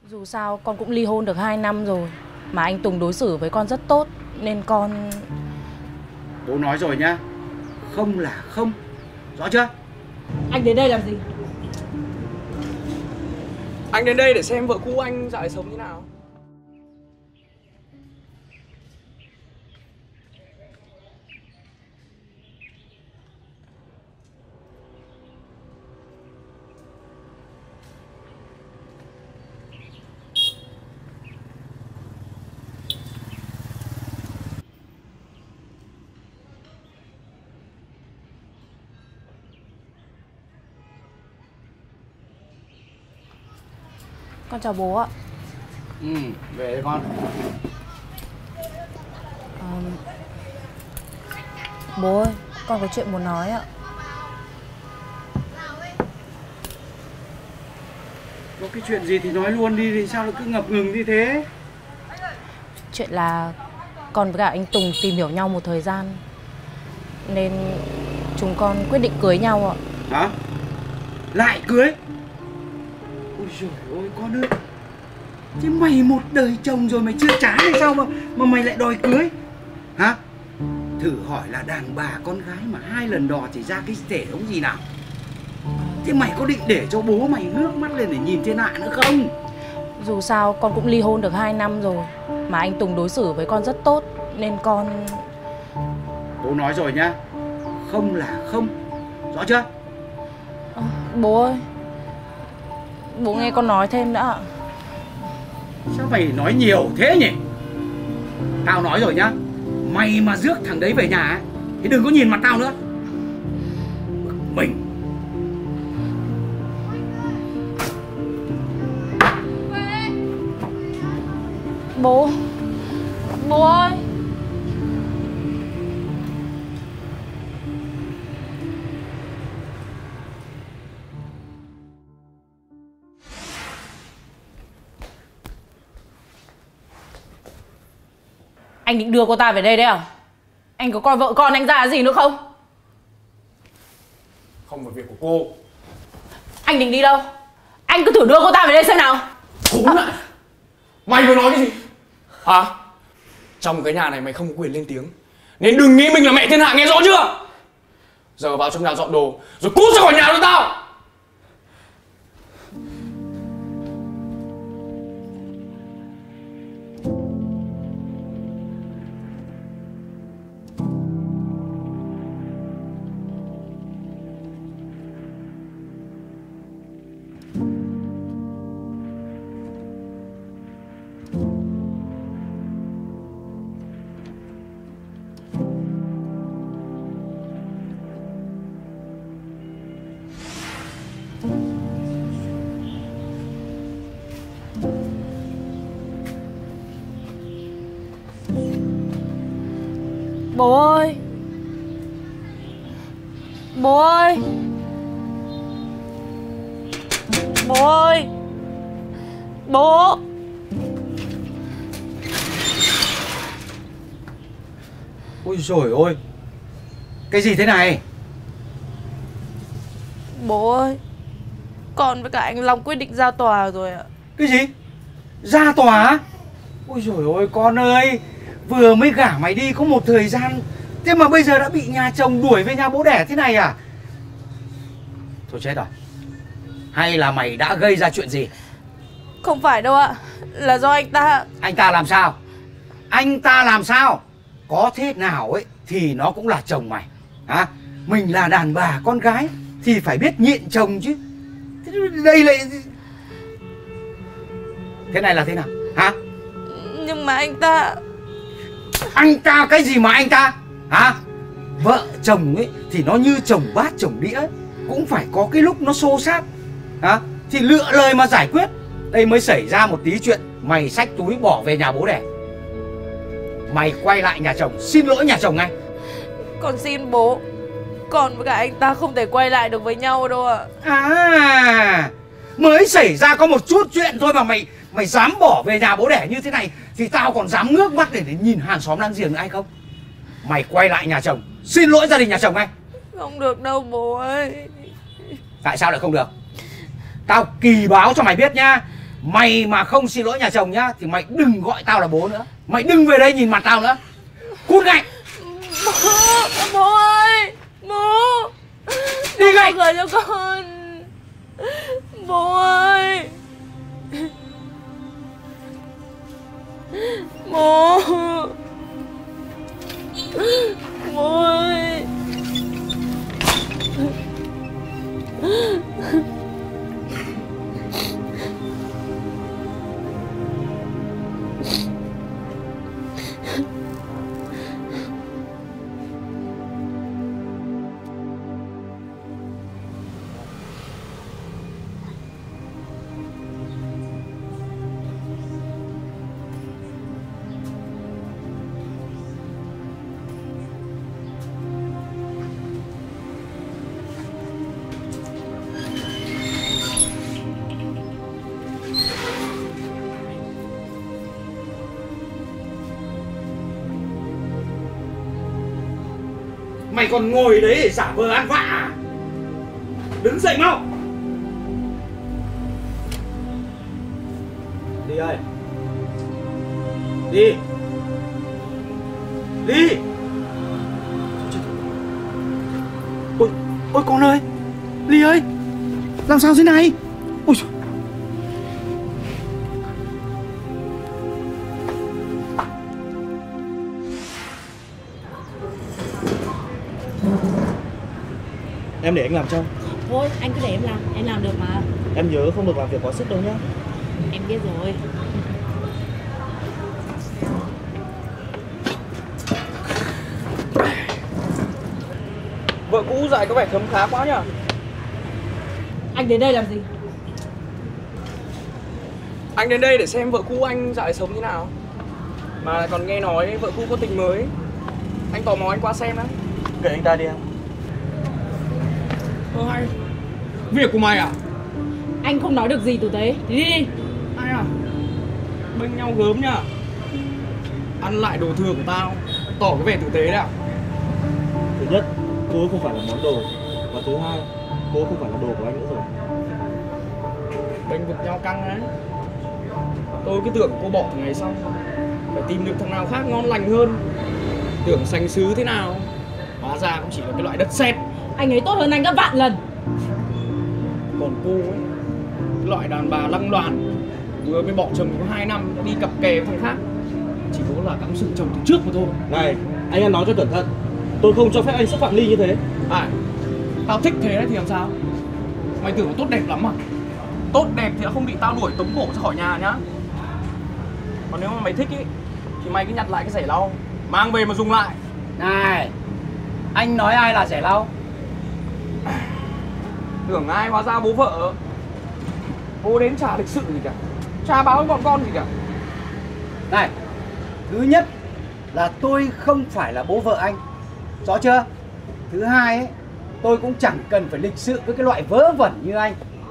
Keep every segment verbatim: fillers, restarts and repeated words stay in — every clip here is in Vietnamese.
Dù sao con cũng ly hôn được hai năm rồi, mà anh Tùng đối xử với con rất tốt, nên con... Bố nói rồi nhá, không là không, rõ chưa? Anh đến đây làm gì? Anh đến đây để xem vợ cũ anh dạo này sống như nào. Con chào bố ạ. Ừ, về đây con. à, Bố ơi, con có chuyện muốn nói ạ. Có cái chuyện gì thì nói luôn đi, thì sao lại cứ ngập ngừng như thế? Chuyện là con với cả anh Tùng tìm hiểu nhau một thời gian, nên chúng con quyết định cưới nhau ạ. Hả? Lại cưới? Ôi giời ơi con ơi, thế mày một đời chồng rồi mày chưa chán hay sao mà mà mày lại đòi cưới? Hả? Thử hỏi là đàn bà con gái mà hai lần đò chỉ ra cái thể thống gì nào? Thế mày có định để cho bố mày ngước mắt lên để nhìn thiên hạ nữa không? Dù sao con cũng ly hôn được hai năm rồi, mà anh Tùng đối xử với con rất tốt, nên con... Bố nói rồi nhá, không là không, rõ chưa? à, Bố ơi, bố nghe con nói thêm nữa ạ. Sao mày nói nhiều thế nhỉ? Tao nói rồi nhá, mày mà rước thằng đấy về nhà ấy, thì đừng có nhìn mặt tao nữa. Bực mình. Bố, bố ơi. Anh định đưa cô ta về đây đấy à? Anh có coi vợ con anh ra gì nữa không? Không phải việc của cô. Anh định đi đâu? Anh cứ thử đưa cô ta về đây xem nào. Khốn nạn! Mày vừa nói cái gì? Hả? Trong cái nhà này mày không có quyền lên tiếng, nên đừng nghĩ mình là mẹ thiên hạ, nghe rõ chưa? Giờ vào trong nhà dọn đồ, rồi cút ra khỏi nhà cho tao! Bố ơi, bố ơi, bố ơi, bố. Ôi giời ơi, cái gì thế này? Bố ơi, con với cả anh Long quyết định ra tòa rồi ạ. Cái gì? Ra tòa? Ôi giời ơi con ơi, vừa mới gả mày đi có một thời gian, thế mà bây giờ đã bị nhà chồng đuổi về nhà bố đẻ thế này à? Thôi chết rồi. Hay là mày đã gây ra chuyện gì? Không phải đâu ạ, là do anh ta. Anh ta làm sao? Anh ta làm sao? Có thế nào ấy thì nó cũng là chồng mày. Hả? Mình là đàn bà con gái thì phải biết nhịn chồng chứ. Thế đây lại... Thế này là thế nào? Hả? Nhưng mà anh ta... Anh ta cái gì mà anh ta? Hả? Vợ chồng ấy thì nó như chồng bát chồng đĩa, cũng phải có cái lúc nó xô xát. Hả? Thì lựa lời mà giải quyết. Đây mới xảy ra một tí chuyện mày xách túi bỏ về nhà bố đẻ. Mày quay lại nhà chồng xin lỗi nhà chồng ngay. Con xin bố, con với cả anh ta không thể quay lại được với nhau đâu ạ. À, mới xảy ra có một chút chuyện thôi mà mày mày dám bỏ về nhà bố đẻ như thế này, thì tao còn dám ngước mắt để, để nhìn hàng xóm láng giềng nữa hay không? Mày quay lại nhà chồng xin lỗi gia đình nhà chồng ngay. Không được đâu bố ơi. Tại sao lại không được? Tao kỳ báo cho mày biết nhá, Mày mà không xin lỗi nhà chồng nhá thì mày đừng gọi tao là bố nữa. Mày đừng về đây nhìn mặt tao nữa. Cút ngay. Bố, bố ơi, bố. Đi ngay. Bố gửi cho con. Bố ơi. Bố. Bố ơi. Mày còn ngồi đấy để giả vờ ăn vạ à? Đứng dậy mau. Đi ơi. Đi. Đi. Ôi, ôi con ơi. Ly ơi. Làm sao thế này? Ôi trời. Em để anh làm cho. Thôi anh cứ để em làm, em làm được mà. Em nhớ không được làm việc quá sức đâu nhé. Em biết rồi. Vợ cũ dạy có vẻ khấm khá quá nhở. Anh đến đây làm gì? Anh đến đây để xem vợ cũ anh dạo này sống như nào. Mà lại còn nghe nói vợ cũ có tình mới. Anh tò mò anh qua xem đó. Kệ anh ta đi em. Ơ hay. Việc của mày à? Anh không nói được gì tử tế, thì đi đi. Ai à? Bênh nhau gớm nhá. Ăn lại đồ thừa của tao, tỏ cái vẻ tử tế đấy à? Thứ nhất, cô ấy không phải là món đồ. Và thứ hai, cô ấy không phải là đồ của anh nữa rồi. Bênh vực nhau căng đấy. Tôi cứ tưởng cô bỏ từ ngày xong phải tìm được thằng nào khác ngon lành hơn. Tưởng sành sứ thế nào, hóa ra cũng chỉ là cái loại đất sét. Anh ấy tốt hơn anh gấp vạn lần. Còn cô ấy, cái loại đàn bà lăng loàn, vừa mới bỏ chồng có hai năm đã đi cặp kè với thằng khác. Chỉ có là cắm sừng chồng từ trước mà thôi. Này, anh ăn nói cho cẩn thận. Tôi không cho phép anh xúc phạm Ly như thế. À, tao thích thế đấy thì làm sao? Mày tưởng nó tốt đẹp lắm à? Tốt đẹp thì đã không bị tao đuổi tống cổ ra khỏi nhà nhá. Còn nếu mà mày thích ý, thì mày cứ nhặt lại cái rẻ lau, mang về mà dùng lại. Này, anh nói ai là rẻ lau? Tưởng ai hóa ra bố vợ. Bố đến chả lịch sự gì cả, chả báo với bọn con gì cả. Này, thứ nhất là tôi không phải là bố vợ anh, rõ chưa? Thứ hai ấy, tôi cũng chẳng cần phải lịch sự với cái loại vớ vẩn như anh.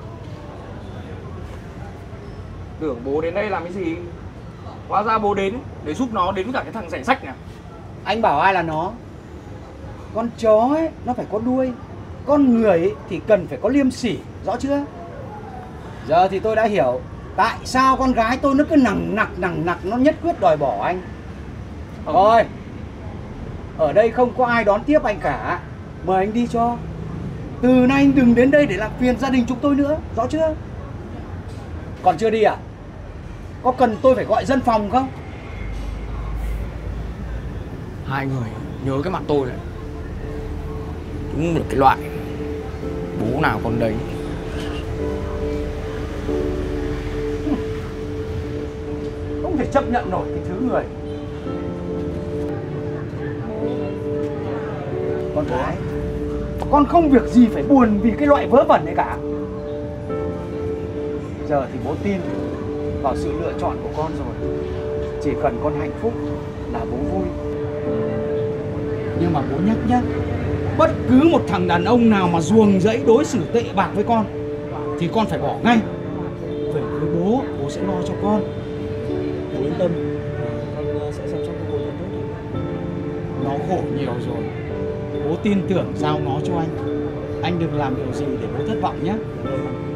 Tưởng bố đến đây làm cái gì? Hóa ra bố đến để giúp nó đến cả cái thằng rẻ sách này. Anh bảo ai là nó? Con chó ấy, nó phải có đuôi. Con người ấy, thì cần phải có liêm sỉ, rõ chưa? Giờ thì tôi đã hiểu tại sao con gái tôi nó cứ nằng nặc nằng nặc nó nhất quyết đòi bỏ anh. Thôi, ở đây không có ai đón tiếp anh cả. Mời anh đi cho. Từ nay anh đừng đến đây để làm phiền gia đình chúng tôi nữa, rõ chưa? Còn chưa đi à? Có cần tôi phải gọi dân phòng không? Hai người nhớ cái mặt tôi này. Đúng là cái loại bố nào con đấy. Không thể chấp nhận nổi cái thứ người. Con gái, con không việc gì phải buồn vì cái loại vớ vẩn này cả. Giờ thì bố tin vào sự lựa chọn của con rồi. Chỉ cần con hạnh phúc là bố vui. Nhưng mà bố nhắc nhé, bất cứ một thằng đàn ông nào mà ruồng rẫy đối xử tệ bạc với con thì con phải bỏ ngay. Về với bố, bố sẽ lo cho con. Bố yên tâm, con sẽ chăm sóc cho bố thật tốt. Nó khổ nhiều rồi, bố tin tưởng giao nó cho anh. Anh đừng làm điều gì để bố thất vọng nhé. Vâng.